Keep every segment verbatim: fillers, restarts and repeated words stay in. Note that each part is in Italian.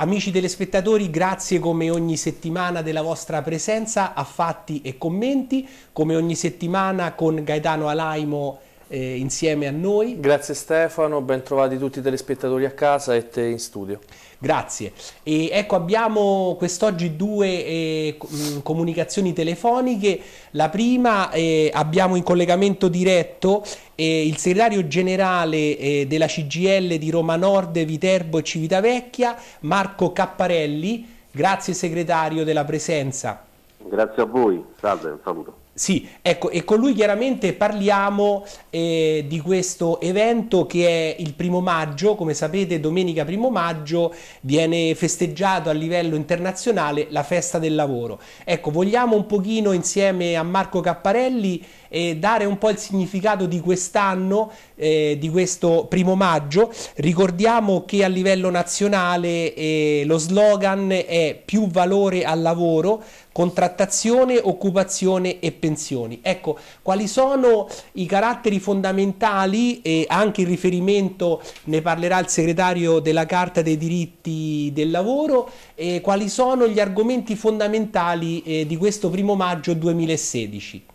amici telespettatori, grazie come ogni settimana della vostra presenza a fatti e commenti, come ogni settimana con Gaetano Alaimo eh, insieme a noi. Grazie Stefano, ben trovati tutti i telespettatori a casa e te in studio. Grazie. E ecco, abbiamo quest'oggi due eh, comunicazioni telefoniche. La prima, eh, abbiamo in collegamento diretto eh, il segretario generale eh, della C G I L di Roma Nord, Viterbo e Civitavecchia, Marco Capparelli. Grazie segretario della presenza. Grazie a voi, salve, un saluto. Sì, ecco, e con lui chiaramente parliamo eh, di questo evento che è il primo maggio. Come sapete, domenica primo maggio viene festeggiato a livello internazionale la festa del lavoro. Ecco, vogliamo un pochino insieme a Marco Capparelli eh, dare un po' il significato di quest'anno, eh, di questo primo maggio. Ricordiamo che a livello nazionale eh, lo slogan è più valore al lavoro, contrattazione, occupazione e pensioni. Ecco, quali sono i caratteri fondamentali e anche il riferimento, ne parlerà il segretario della Carta dei diritti del lavoro, e quali sono gli argomenti fondamentali eh, di questo primo maggio duemilasedici?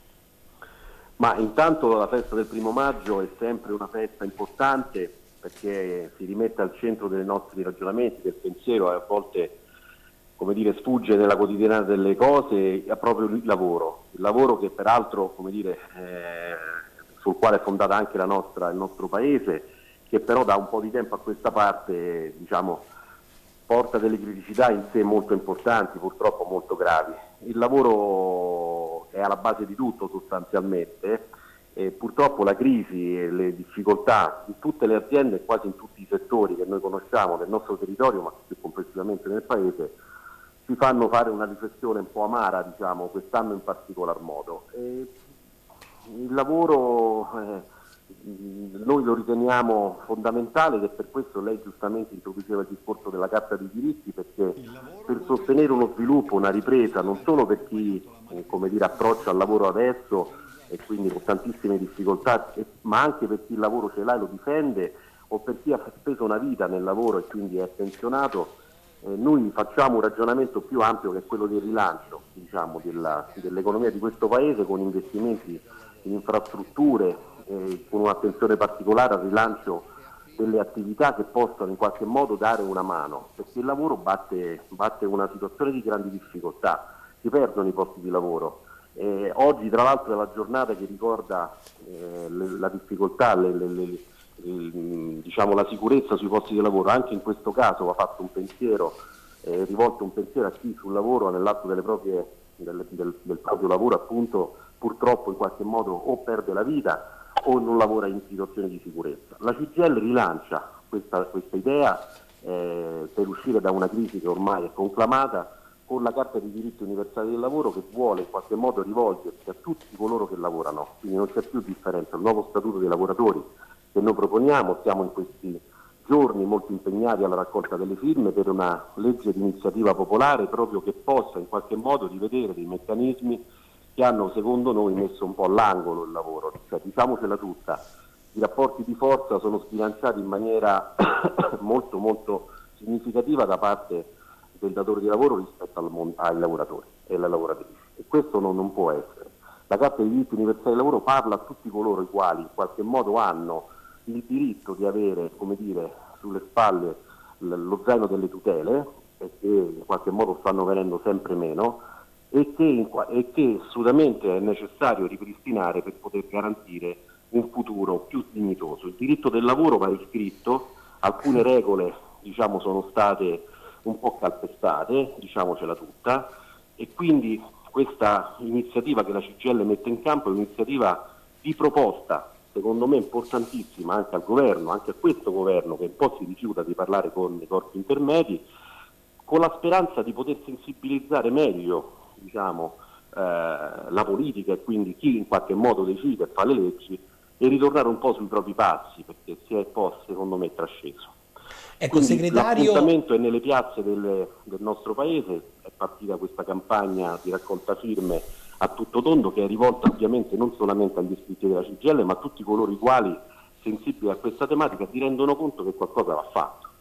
Ma intanto la festa del primo maggio è sempre una festa importante perché si rimette al centro dei nostri ragionamenti, del pensiero, e a volte, come dire, sfugge nella quotidianità delle cose, è proprio il lavoro. Il lavoro che peraltro, come dire, eh, sul quale è fondata anche la nostra, il nostro paese, che però da un po' di tempo a questa parte, diciamo, porta delle criticità in sé molto importanti, purtroppo molto gravi. Il lavoro è alla base di tutto sostanzialmente, e purtroppo la crisi e le difficoltà in tutte le aziende e quasi in tutti i settori che noi conosciamo nel nostro territorio, ma più complessivamente nel paese, ci fanno fare una riflessione un po' amara, diciamo, quest'anno in particolar modo. E il lavoro eh, noi lo riteniamo fondamentale, ed è per questo lei giustamente introduceva il discorso della Carta dei diritti, perché per sostenere uno sviluppo, una ripresa, non solo per chi eh, come dire, approccia al lavoro adesso e quindi con tantissime difficoltà, ma anche per chi il lavoro ce l'ha e lo difende, o per chi ha speso una vita nel lavoro e quindi è pensionato. Eh, noi facciamo un ragionamento più ampio, che è quello del rilancio, diciamo, dell'economia di questo paese, con investimenti in infrastrutture, eh, con un'attenzione particolare al rilancio delle attività che possono in qualche modo dare una mano, perché il lavoro batte, batte una situazione di grandi difficoltà, si perdono i posti di lavoro. Eh, oggi tra l'altro è la giornata che ricorda eh, le, la difficoltà, le, le, le, diciamo la sicurezza sui posti di lavoro. Anche in questo caso va fatto un pensiero, eh, rivolto un pensiero a chi sul lavoro, nell'atto delle proprie, del, del, del proprio lavoro appunto, purtroppo in qualche modo o perde la vita o non lavora in situazioni di sicurezza. La C G I L rilancia questa, questa idea eh, per uscire da una crisi che ormai è conclamata, con la Carta dei diritti universali del lavoro, che vuole in qualche modo rivolgersi a tutti coloro che lavorano, quindi non c'è più differenza. Il nuovo statuto dei lavoratori che noi proponiamo, siamo in questi giorni molto impegnati alla raccolta delle firme per una legge di iniziativa popolare proprio che possa in qualche modo rivedere dei meccanismi che hanno secondo noi messo un po' all'angolo il lavoro. Cioè, diciamocela tutta, i rapporti di forza sono sbilanciati in maniera molto molto significativa da parte del datore di lavoro rispetto al ai lavoratori e alle lavoratrici, e questo non, non può essere. La Carta dei diritti universali del lavoro parla a tutti coloro i quali in qualche modo hanno il diritto di avere, come dire, sulle spalle lo zaino delle tutele, e che in qualche modo stanno venendo sempre meno, e che, in, e che assolutamente è necessario ripristinare per poter garantire un futuro più dignitoso. Il diritto del lavoro va riscritto, alcune regole, diciamo, sono state un po' calpestate, diciamocela tutta, e quindi questa iniziativa che la C G I L mette in campo è un'iniziativa di proposta, secondo me importantissima, anche al governo, anche a questo governo che un po' si rifiuta di parlare con i corpi intermedi, con la speranza di poter sensibilizzare meglio, diciamo, eh, la politica e quindi chi in qualche modo decide e fa le leggi, e ritornare un po' sui propri passi, perché si è un po', secondo me, trasceso. Ecco, Quindi segretario... l'appuntamento è nelle piazze del, del nostro paese. È partita questa campagna di raccolta firme a tutto tondo, che è rivolta ovviamente non solamente agli iscritti della C G I L, ma a tutti coloro i quali, sensibili a questa tematica, si rendono conto che qualcosa va fatto.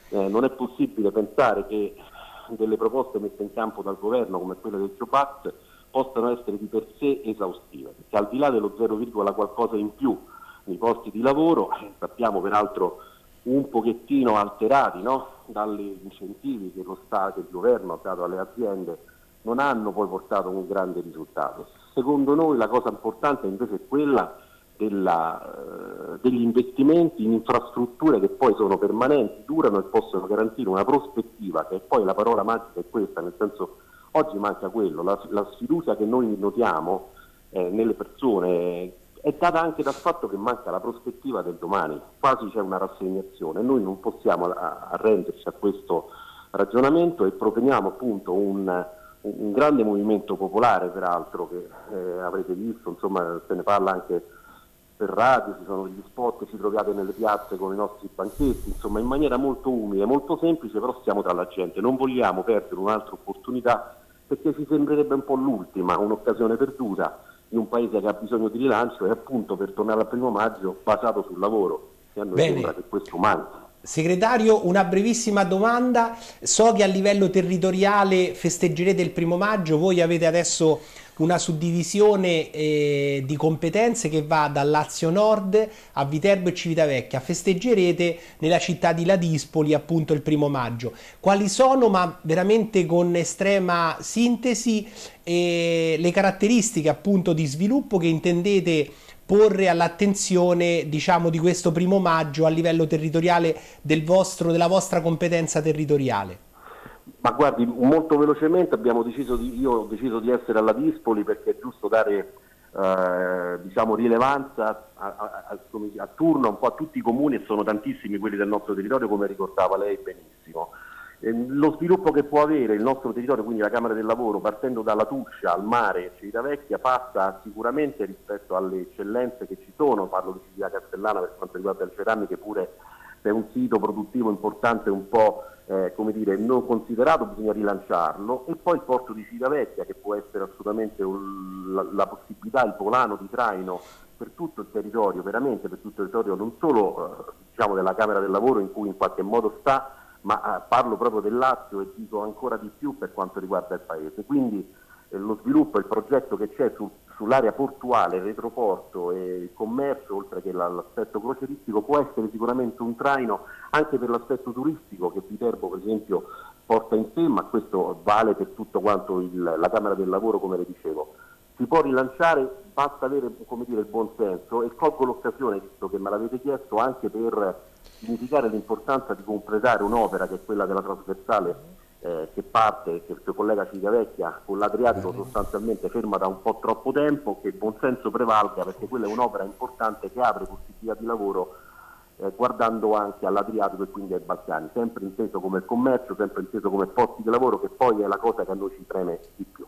Eh, non è possibile pensare che delle proposte messe in campo dal governo come quelle del Jobs Act possano essere di per sé esaustive, perché al di là dello zero, qualcosa in più nei posti di lavoro, eh, sappiamo peraltro un pochettino alterati, no? Dagli incentivi che lo Stato, il governo ha dato alle aziende, non hanno poi portato un grande risultato. Secondo noi la cosa importante invece è quella della, eh, degli investimenti in infrastrutture che poi sono permanenti, durano e possono garantire una prospettiva, che poi la parola magica è questa, nel senso oggi manca quello, la, la sfiducia che noi notiamo eh, nelle persone è data anche dal fatto che manca la prospettiva del domani, quasi c'è una rassegnazione. Noi non possiamo arrenderci a questo ragionamento e proponiamo appunto un, un grande movimento popolare, peraltro, che eh, avrete visto, insomma se ne parla anche per radio, ci sono degli spot, ci troviate nelle piazze con i nostri banchetti, insomma in maniera molto umile, molto semplice, però stiamo tra la gente, non vogliamo perdere un'altra opportunità perché ci sembrerebbe un po' l'ultima, un'occasione perduta di un paese che ha bisogno di rilancio e appunto per tornare al primo maggio basato sul lavoro, e a noi Bene. sembra che questo manchi. Segretario, una brevissima domanda. So che a livello territoriale festeggerete il primo maggio, voi avete adesso una suddivisione eh, di competenze che va dal Lazio Nord a Viterbo e Civitavecchia. Festeggerete nella città di Ladispoli appunto il primo maggio. Quali sono, ma veramente con estrema sintesi, eh, le caratteristiche appunto di sviluppo che intendete porre all'attenzione, diciamo, di questo primo maggio a livello territoriale del vostro, della vostra competenza territoriale? Ma guardi, molto velocemente abbiamo deciso di, io ho deciso di essere alla Dispoli perché è giusto dare eh, diciamo rilevanza a, a, a, a turno un po' a tutti i comuni, e sono tantissimi quelli del nostro territorio, come ricordava lei benissimo. Eh, lo sviluppo che può avere il nostro territorio, quindi la Camera del Lavoro, partendo dalla Tuscia al mare, Civitavecchia, passa sicuramente rispetto alle eccellenze che ci sono, parlo di Civita Castellana per quanto riguarda il Cerami, che pure è un sito produttivo importante, un po' eh, come dire, non considerato, bisogna rilanciarlo, e poi il porto di Civitavecchia, che può essere assolutamente un, la, la possibilità, il volano di traino per tutto il territorio, veramente per tutto il territorio, non solo eh, diciamo della Camera del Lavoro in cui in qualche modo sta, ma eh, parlo proprio del Lazio e dico ancora di più per quanto riguarda il Paese. Quindi eh, lo sviluppo e il progetto che c'è su, sull'area portuale, il retroporto e il commercio, oltre che l'aspetto croceristico, può essere sicuramente un traino anche per l'aspetto turistico che Viterbo per esempio porta in sé, ma questo vale per tutto quanto il, la Camera del Lavoro, come le dicevo. Si può rilanciare, basta avere, come dire, il buon senso, e colgo l'occasione, visto che me l'avete chiesto, anche per significare l'importanza di completare un'opera che è quella della trasversale eh, che parte, che si collega a Civitavecchia con l'Adriatico, sostanzialmente ferma da un po' troppo tempo, che il buon senso prevalga, perché quella è un'opera importante che apre possibilità di lavoro eh, guardando anche all'Adriatico e quindi ai Balcani, sempre inteso come commercio, sempre inteso come posti di lavoro, che poi è la cosa che a noi ci preme di più.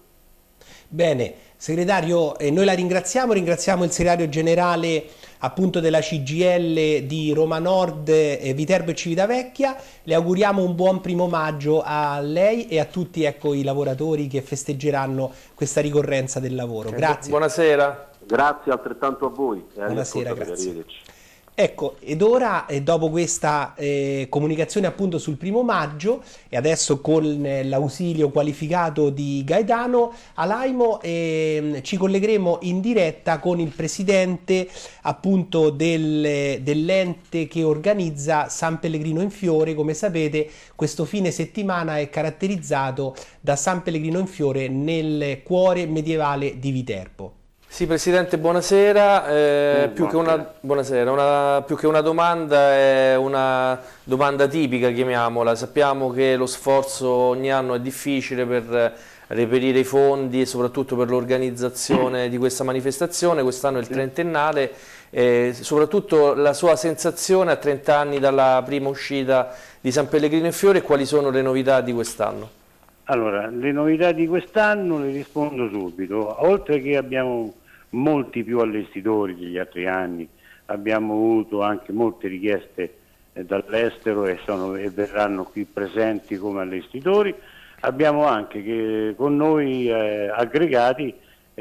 Bene, segretario, eh, noi la ringraziamo, ringraziamo il segretario generale appunto della C G I L di Roma Nord, eh, Viterbo e Civitavecchia. Le auguriamo un buon primo maggio a lei e a tutti, ecco, i lavoratori che festeggeranno questa ricorrenza del lavoro. Grazie. Buonasera. Grazie altrettanto a voi. E Buonasera, grazie. Arrivederci. Ecco, ed ora, eh, dopo questa eh, comunicazione appunto sul primo maggio, e adesso con eh, l'ausilio qualificato di Gaetano Alaimo, eh, ci collegheremo in diretta con il presidente appunto del, dell'ente che organizza San Pellegrino in Fiore. Come sapete, questo fine settimana è caratterizzato da San Pellegrino in Fiore nel cuore medievale di Viterbo. Sì, Presidente, buonasera. Eh, più, che una, buonasera. Una, più che una domanda è una domanda tipica, chiamiamola. Sappiamo che lo sforzo ogni anno è difficile per reperire i fondi e soprattutto per l'organizzazione di questa manifestazione. Quest'anno è il trentennale, eh, soprattutto la sua sensazione a trenta anni dalla prima uscita di San Pellegrino in Fiore, e quali sono le novità di quest'anno? Allora, le novità di quest'anno le rispondo subito. Oltre che abbiamo molti più allestitori degli altri anni, abbiamo avuto anche molte richieste eh, dall'estero e, sono, e verranno qui presenti come allestitori. Abbiamo anche che con noi eh, aggregati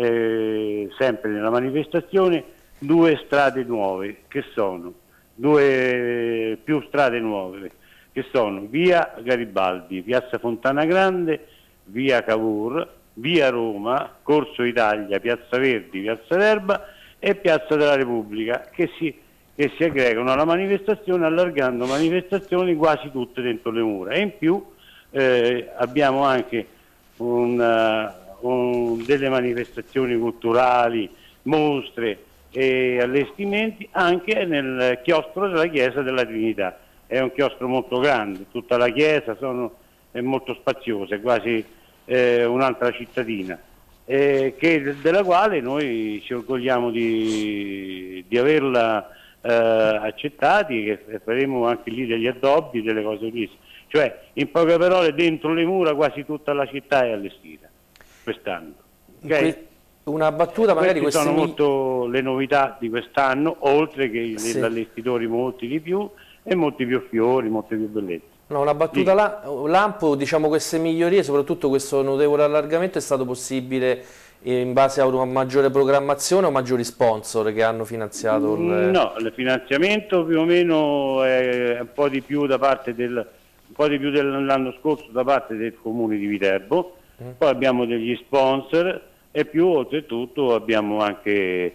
eh, sempre nella manifestazione due strade nuove, che sono due più strade nuove, che che sono via Garibaldi, piazza Fontana Grande, via Cavour, via Roma, Corso Italia, piazza Verdi, piazza d'Erba e piazza della Repubblica, che si, che si aggregano alla manifestazione, allargando manifestazioni quasi tutte dentro le mura. E in più eh, abbiamo anche un, uh, un, delle manifestazioni culturali, mostre e allestimenti anche nel chiostro della Chiesa della Trinità. È un chiostro molto grande, tutta la chiesa sono, è molto spaziosa, è quasi eh, un'altra cittadina, eh, che, della quale noi ci orgogliamo di, di averla eh, accettati, che faremo anche lì degli addobbi, delle cose così. Cioè, in poche parole, dentro le mura quasi tutta la città è allestita quest'anno. Okay? Una battuta magari queste sono mil... molto le novità di quest'anno, oltre che sì. gli allestitori molti di più e molti più fiori, molte più bellezze. No, una battuta là, Lampo, diciamo queste migliorie, soprattutto questo notevole allargamento è stato possibile in base a una maggiore programmazione o maggiori sponsor che hanno finanziato il... No, il finanziamento più o meno è un po' di più da parte del un po' di più dell'anno scorso da parte del comune di Viterbo, mm. poi abbiamo degli sponsor e più oltretutto abbiamo anche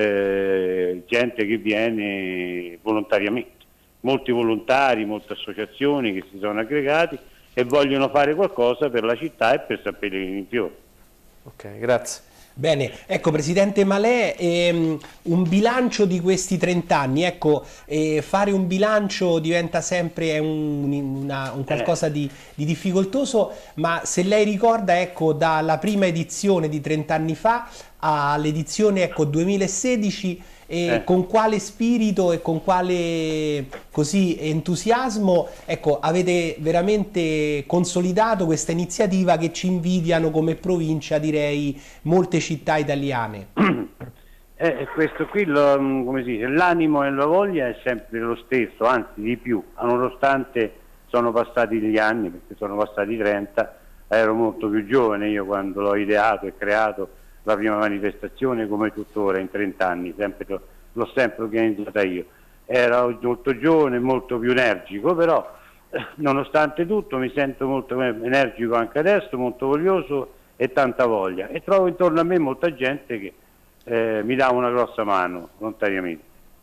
eh, gente che viene volontariamente. Molti volontari, molte associazioni che si sono aggregati e vogliono fare qualcosa per la città e per San Pellegrino in Fiore. Ok, grazie. Bene, ecco Presidente Malè, ehm, un bilancio di questi trent'anni, ecco, eh, fare un bilancio diventa sempre un, una, un qualcosa di, di difficoltoso, ma se lei ricorda, ecco, dalla prima edizione di trent'anni fa all'edizione, ecco, duemilasedici, e eh. con quale spirito e con quale così entusiasmo, ecco, avete veramente consolidato questa iniziativa che ci invidiano come provincia, direi, molte città italiane. Eh, questo qui, come si dice, l'animo e la voglia è sempre lo stesso, anzi di più, nonostante sono passati gli anni, perché sono passati trenta, ero molto più giovane io quando l'ho ideato e creato la prima manifestazione, come tuttora in trent'anni, l'ho sempre organizzata io. Ero molto giovane, molto più energico, però eh, nonostante tutto mi sento molto energico anche adesso, molto voglioso e tanta voglia. E trovo intorno a me molta gente che eh, mi dà una grossa mano, volontariamente.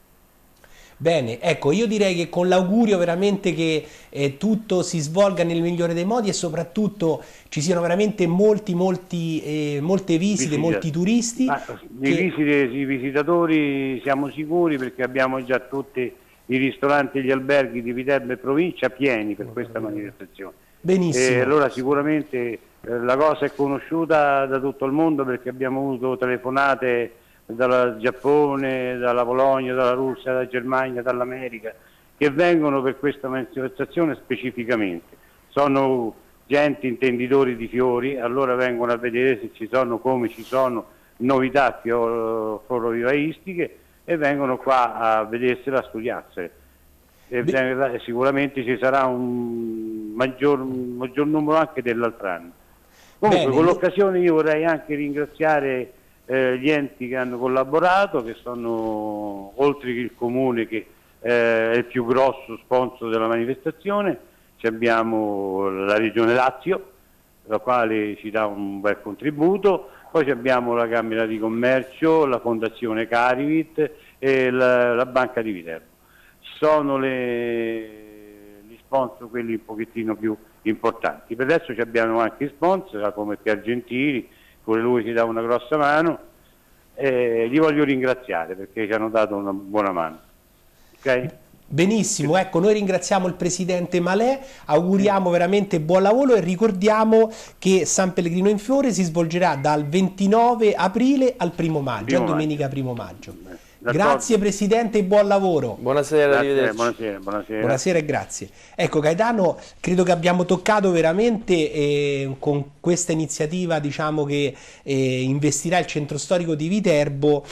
Bene, ecco, io direi che con l'augurio veramente che eh, tutto si svolga nel migliore dei modi e soprattutto ci siano veramente molti, molti, eh, molte visite, Visita. molti turisti. Ah, di che... visite, di visitatori siamo sicuri perché abbiamo già tutti i ristoranti e gli alberghi di Viterbo e provincia pieni per questa manifestazione. Benissimo. E allora sicuramente eh, la cosa è conosciuta da tutto il mondo perché abbiamo avuto telefonate dal Giappone, dalla Polonia, dalla Russia, dalla Germania, dall'America, che vengono per questa manifestazione specificamente. Sono gente intenditori di fiori, allora vengono a vedere se ci sono, come ci sono novità florovivaistiche e vengono qua a vedersela, a studiarsele. E Beh. sicuramente ci sarà un maggior, un maggior numero anche dell'altro anno. Comunque, Bene. con l'occasione io vorrei anche ringraziare Eh, gli enti che hanno collaborato, che sono oltre che il comune che eh, è il più grosso sponsor della manifestazione, ci abbiamo la Regione Lazio, la quale ci dà un bel contributo, poi abbiamo la Camera di Commercio, la Fondazione Carivit e la, la Banca di Viterbo. Sono le, gli sponsor quelli un pochettino più importanti. Per adesso abbiamo anche sponsor come Piergentili, pure lui ci dà una grossa mano, e li voglio ringraziare perché ci hanno dato una buona mano. Okay? Benissimo, ecco, noi ringraziamo il Presidente Malè, auguriamo veramente buon lavoro e ricordiamo che San Pellegrino in Fiore si svolgerà dal ventinove aprile al primo maggio, a domenica primo maggio. Grazie Presidente e buon lavoro. Buonasera, grazie, buonasera, buonasera. Buonasera e grazie. Ecco Gaetano, credo che abbiamo toccato veramente eh, con questa iniziativa, diciamo, che eh, investirà il centro storico di Viterbo,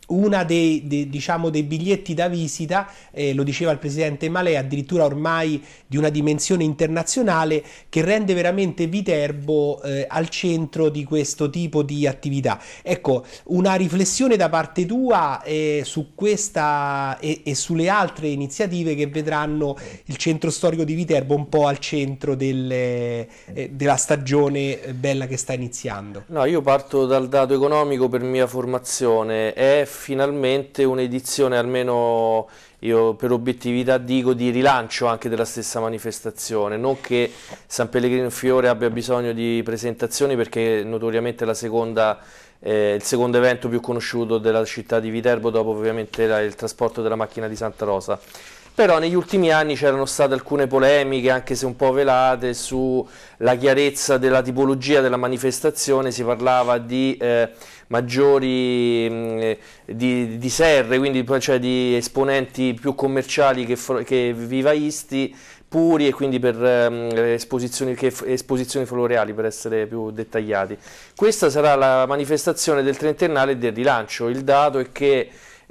una dei, dei, diciamo, dei biglietti da visita, eh, lo diceva il presidente Malè, addirittura ormai di una dimensione internazionale, che rende veramente Viterbo eh, al centro di questo tipo di attività. Ecco, una riflessione da parte tua eh, su questa e, e sulle altre iniziative che vedranno il centro storico di Viterbo un po' al centro delle, eh, della stagione bella che sta iniziando. No, io parto dal dato economico per mia formazione. È finalmente un'edizione, almeno io per obiettività dico, di rilancio anche della stessa manifestazione, non che San Pellegrino in Fiore abbia bisogno di presentazioni, perché notoriamente la seconda, eh, il secondo evento più conosciuto della città di Viterbo, dopo ovviamente la, il trasporto della macchina di Santa Rosa. Però negli ultimi anni c'erano state alcune polemiche, anche se un po' velate, sulla chiarezza della tipologia della manifestazione. Si parlava di eh, maggiori mh, di, di serre, quindi cioè di esponenti più commerciali che, che vivaisti puri, e quindi per um, esposizioni, che, esposizioni floreali, per essere più dettagliati. Questa sarà la manifestazione del trentennale e del rilancio. Il dato è che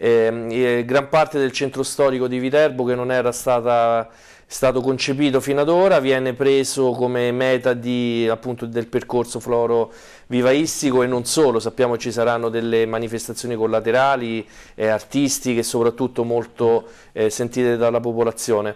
Eh, gran parte del centro storico di Viterbo, che non era stata, stato concepito fino ad ora, viene preso come meta di, appunto, del percorso floro-vivaistico, e non solo. Sappiamo che ci saranno delle manifestazioni collaterali, eh, artistiche e soprattutto molto eh, sentite dalla popolazione.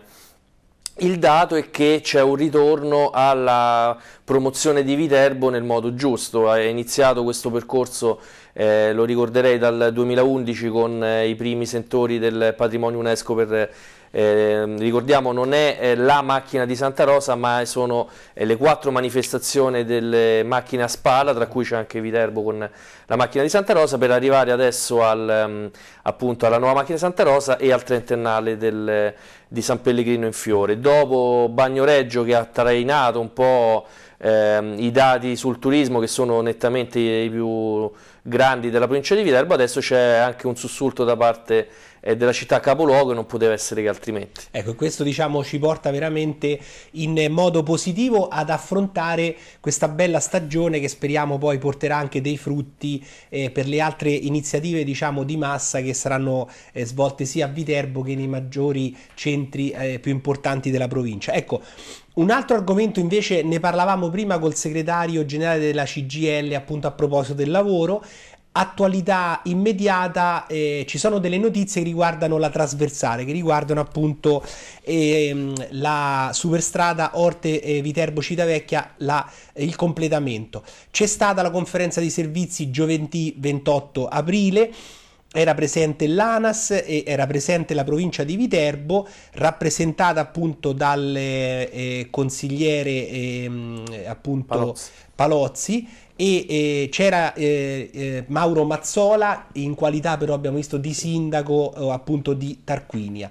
Il dato è che c'è un ritorno alla promozione di Viterbo nel modo giusto. È iniziato questo percorso, eh, lo ricorderei, dal duemilaundici con eh, i primi sentori del patrimonio UNESCO per... Eh, ricordiamo, non è eh, la macchina di Santa Rosa, ma sono eh, le quattro manifestazioni delle macchine a spalla, tra cui c'è anche Viterbo con la macchina di Santa Rosa, per arrivare adesso al, um, appunto alla nuova macchina di Santa Rosa e al trentennale del, di San Pellegrino in Fiore. Dopo Bagnoregio, che ha trainato un po' eh, i dati sul turismo, che sono nettamente i più grandi della provincia di Viterbo, adesso c'è anche un sussulto da parte della città capoluogo, e non poteva essere che altrimenti. Ecco, questo diciamo ci porta veramente in modo positivo ad affrontare questa bella stagione, che speriamo poi porterà anche dei frutti eh, per le altre iniziative, diciamo, di massa che saranno eh, svolte sia a Viterbo che nei maggiori centri eh, più importanti della provincia. Ecco, un altro argomento invece, ne parlavamo prima col segretario generale della C G I L, appunto a proposito del lavoro. Attualità immediata, eh, ci sono delle notizie che riguardano la trasversale, che riguardano appunto ehm, la superstrada Orte eh, Viterbo Civitavecchia, la, il completamento. C'è stata la conferenza di servizi giovedì ventotto aprile. Era presente l'ANAS e era presente la provincia di Viterbo, rappresentata appunto dal eh, consigliere eh, appunto Palozzi, Palozzi e eh, c'era eh, eh, Mauro Mazzola, in qualità però abbiamo visto di sindaco eh, appunto di Tarquinia.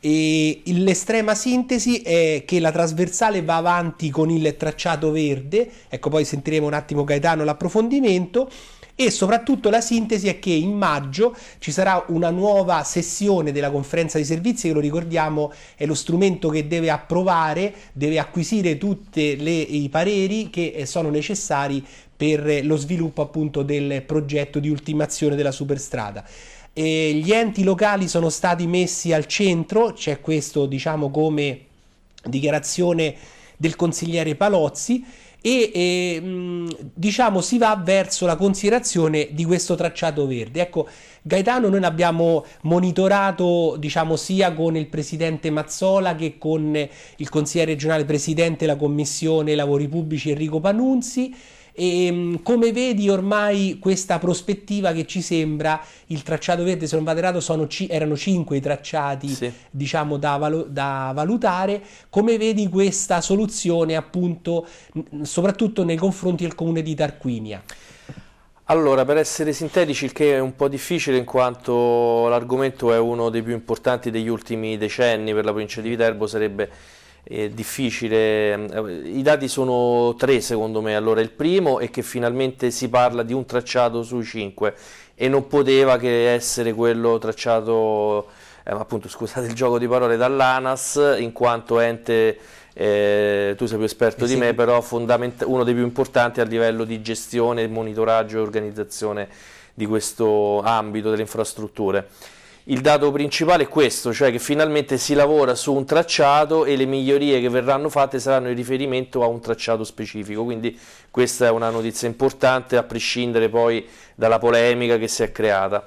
E l'estrema sintesi è che la trasversale va avanti con il tracciato verde, ecco, poi sentiremo un attimo Gaetano l'approfondimento. E soprattutto la sintesi è che in maggio ci sarà una nuova sessione della conferenza di servizi, che lo ricordiamo è lo strumento che deve approvare, deve acquisire tutti i pareri che sono necessari per lo sviluppo appunto del progetto di ultimazione della superstrada. E gli enti locali sono stati messi al centro, c'è questo diciamo come dichiarazione del consigliere Palozzi, e eh, diciamo si va verso la considerazione di questo tracciato verde. Ecco, Gaetano, noi l'abbiamo monitorato diciamo sia con il presidente Mazzola che con il consigliere regionale presidente della commissione lavori pubblici Enrico Panunzi. E come vedi ormai questa prospettiva che ci sembra, il tracciato verde, se non vado errato, sono, erano cinque i tracciati sì. diciamo da, valu da valutare, come vedi questa soluzione appunto soprattutto nei confronti del comune di Tarquinia? Allora, per essere sintetici, il che è un po' difficile in quanto l'argomento è uno dei più importanti degli ultimi decenni per la provincia di Viterbo, sarebbe è difficile. I dati sono tre secondo me. Allora, il primo è che finalmente si parla di un tracciato sui cinque e non poteva che essere quello tracciato, eh, appunto, scusate il gioco di parole, dall'ANAS in quanto ente eh, tu sei più esperto di me, però uno dei più importanti a livello di gestione, monitoraggio e organizzazione di questo ambito delle infrastrutture. Il dato principale è questo, cioè che finalmente si lavora su un tracciato e le migliorie che verranno fatte saranno in riferimento a un tracciato specifico, quindi questa è una notizia importante a prescindere poi dalla polemica che si è creata.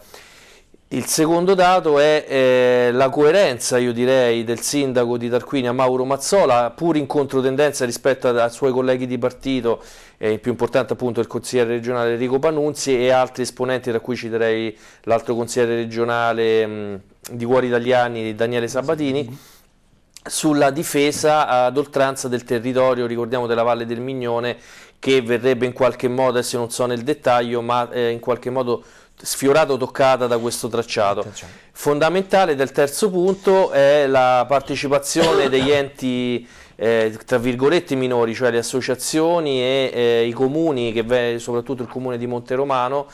Il secondo dato è eh, la coerenza, io direi, del sindaco di Tarquinia Mauro Mazzola, pur in controtendenza rispetto ai suoi colleghi di partito, eh, il più importante appunto il consigliere regionale Enrico Panunzi e altri esponenti, tra cui citerei l'altro consigliere regionale mh, di Cuori Italiani Daniele Sabatini, sulla difesa ad oltranza del territorio, ricordiamo, della Valle del Mignone, che verrebbe in qualche modo, adesso non so nel dettaglio, ma eh, in qualche modo sfiorato, toccata da questo tracciato. Fondamentale del terzo punto è la partecipazione degli enti eh, tra virgolette minori, cioè le associazioni e eh, i comuni, che soprattutto il comune di Monteromano,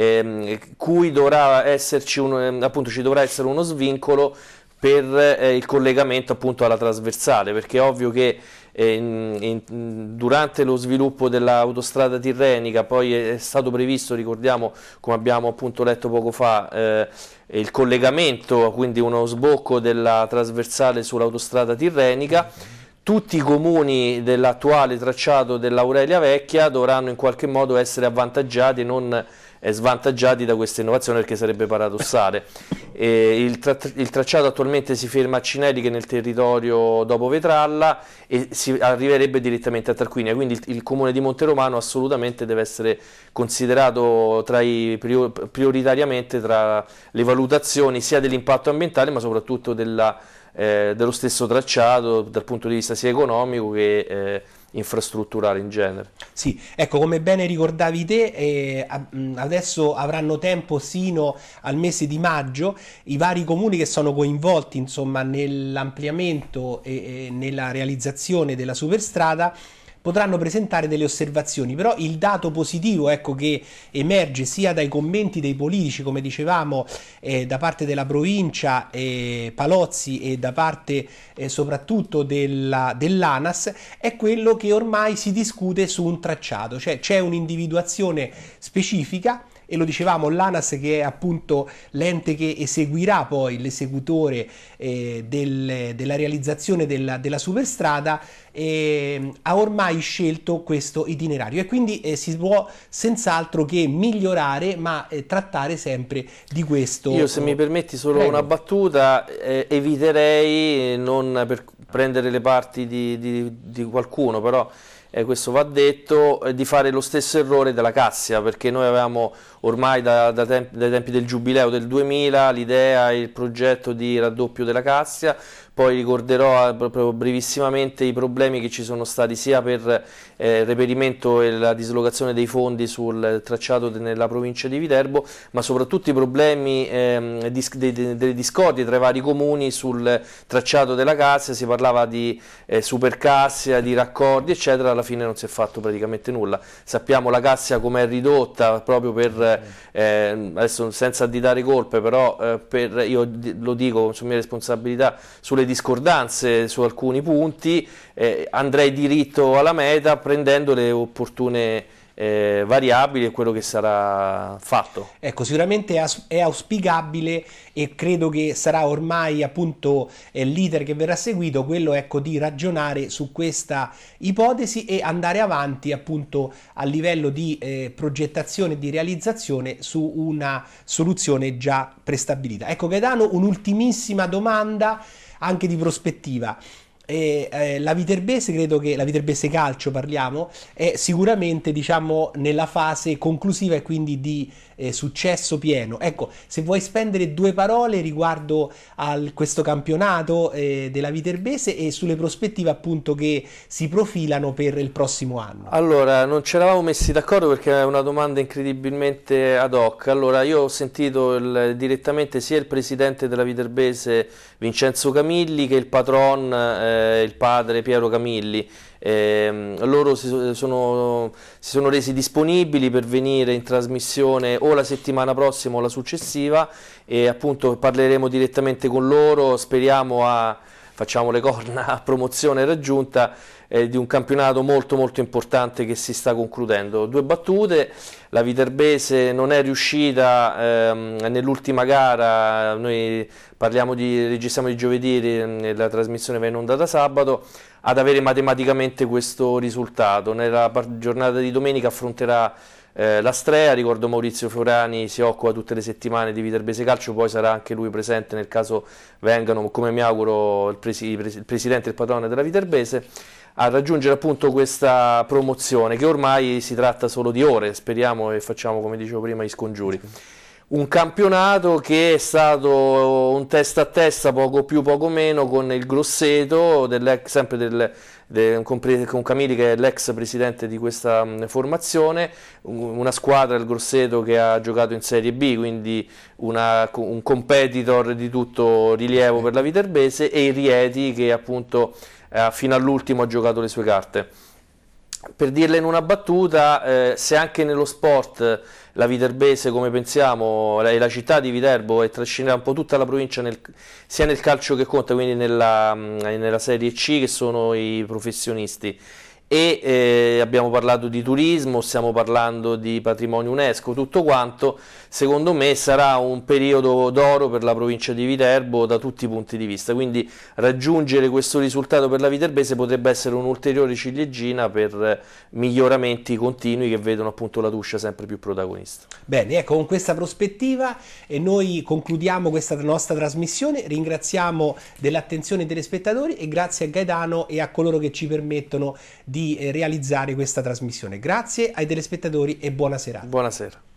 eh, cui dovrà esserci un, appunto ci dovrà essere uno svincolo per eh, il collegamento appunto alla trasversale, perché è ovvio che In, in, durante lo sviluppo dell'autostrada tirrenica poi è stato previsto, ricordiamo, come abbiamo appunto letto poco fa, eh, il collegamento, quindi uno sbocco della trasversale sull'autostrada tirrenica. Tutti i comuni dell'attuale tracciato dell'Aurelia Vecchia dovranno in qualche modo essere avvantaggiati e non eh, svantaggiati da questa innovazione, perché sarebbe paradossale. E il, tra il tracciato attualmente si ferma a Cinelli, che è nel territorio dopo Vetralla, e si arriverebbe direttamente a Tarquinia, quindi il, il comune di Monteromano assolutamente deve essere considerato tra i prior prioritariamente tra le valutazioni sia dell'impatto ambientale ma soprattutto della, eh, dello stesso tracciato dal punto di vista sia economico che eh, infrastrutturale in genere. Sì, ecco, come bene ricordavi te, eh, adesso avranno tempo sino al mese di maggio i vari comuni che sono coinvolti insomma nell'ampliamento e, e nella realizzazione della superstrada potranno presentare delle osservazioni, però il dato positivo, ecco, che emerge sia dai commenti dei politici, come dicevamo, eh, da parte della provincia, eh, Palozzi, e da parte eh, soprattutto dell'ANAS, è quello che ormai si discute su un tracciato, cioè c'è un'individuazione specifica. E lo dicevamo, l'ANAS, che è appunto l'ente che eseguirà poi, l'esecutore eh, del, della realizzazione della, della superstrada, eh, ha ormai scelto questo itinerario e quindi eh, si può senz'altro che migliorare, ma eh, trattare sempre di questo. Io, se mi permetti solo Prego. una battuta, eh, eviterei, non per prendere le parti di, di, di qualcuno, però Eh, questo va detto, eh, di fare lo stesso errore della Cassia, perché noi avevamo ormai da, da temp dai tempi del Giubileo del duemila l'idea e il progetto di raddoppio della Cassia. Poi ricorderò proprio brevissimamente i problemi che ci sono stati sia per eh, il reperimento e la dislocazione dei fondi sul tracciato nella provincia di Viterbo, ma soprattutto i problemi eh, dis delle de discordie tra i vari comuni sul tracciato della Cassia. Si parlava di eh, supercassia, di raccordi eccetera, alla fine non si è fatto praticamente nulla. Sappiamo la Cassia come è ridotta proprio per, eh, adesso senza additare colpe, però eh, per, io lo dico su mia responsabilità, sulle discordanze su alcuni punti, eh, andrei diritto alla meta prendendo le opportune eh, variabili e quello che sarà fatto. Ecco, sicuramente è auspicabile e credo che sarà ormai appunto eh, l'iter che verrà seguito, quello, ecco, di ragionare su questa ipotesi e andare avanti appunto a livello di eh, progettazione e di realizzazione su una soluzione già prestabilita. Ecco Gaetano, un'ultimissima domanda anche di prospettiva. E, eh, la Viterbese, credo che la Viterbese Calcio parliamo, è sicuramente, diciamo, nella fase conclusiva e quindi di eh, successo pieno. Ecco, se vuoi spendere due parole riguardo a questo campionato eh, della Viterbese e sulle prospettive appunto che si profilano per il prossimo anno. Allora, non ci eravamo messi d'accordo perché è una domanda incredibilmente ad hoc. Allora, io ho sentito il, direttamente sia il presidente della Viterbese Vincenzo Camilli che il patron, eh, il padre Piero Camilli. Eh, loro si sono, si sono resi disponibili per venire in trasmissione o la settimana prossima o la successiva, e appunto parleremo direttamente con loro. Speriamo a facciamo le corna a promozione raggiunta eh, di un campionato molto molto importante che si sta concludendo. Due battute, la Viterbese non è riuscita ehm, nell'ultima gara, noi parliamo di, registriamo di giovedì, la trasmissione va in onda da sabato, ad avere matematicamente questo risultato. Nella giornata di domenica affronterà eh, la Strea, ricordo Maurizio Fiorani si occupa tutte le settimane di Viterbese Calcio, poi sarà anche lui presente nel caso vengano, come mi auguro, il, presi, il presidente e il patrono della Viterbese, a raggiungere appunto questa promozione, che ormai si tratta solo di ore, speriamo e facciamo, come dicevo prima, gli scongiuri. Un campionato che è stato un testa a testa, poco più poco meno, con il Grosseto, sempre del, de, con, con Camilli che è l'ex presidente di questa mh, formazione, una squadra, il Grosseto, che ha giocato in Serie B, quindi una, un competitor di tutto rilievo per la Viterbese, e il Rieti che appunto eh, fino all'ultimo ha giocato le sue carte. Per dirle in una battuta, eh, se anche nello sport la Viterbese, come pensiamo, la, la città di Viterbo e trascinerà un po' tutta la provincia, nel, sia nel calcio che conta, quindi nella, nella Serie C, che sono i professionisti, e eh, abbiamo parlato di turismo, stiamo parlando di patrimonio UNESCO, tutto quanto, secondo me sarà un periodo d'oro per la provincia di Viterbo da tutti i punti di vista, quindi raggiungere questo risultato per la Viterbese potrebbe essere un'ulteriore ciliegina per miglioramenti continui che vedono appunto la Tuscia sempre più protagonista. Bene, ecco, con questa prospettiva e noi concludiamo questa nostra trasmissione, ringraziamo dell'attenzione dei telespettatori e grazie a Gaetano e a coloro che ci permettono di di realizzare questa trasmissione. Grazie ai telespettatori e buona serata. Buonasera.